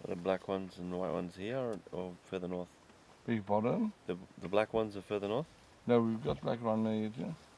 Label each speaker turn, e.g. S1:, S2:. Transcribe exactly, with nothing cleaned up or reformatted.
S1: the black ones and the white ones here or, or further north?
S2: Big pardon?
S1: The the black ones are further north?
S2: No, we've got black rhino here too.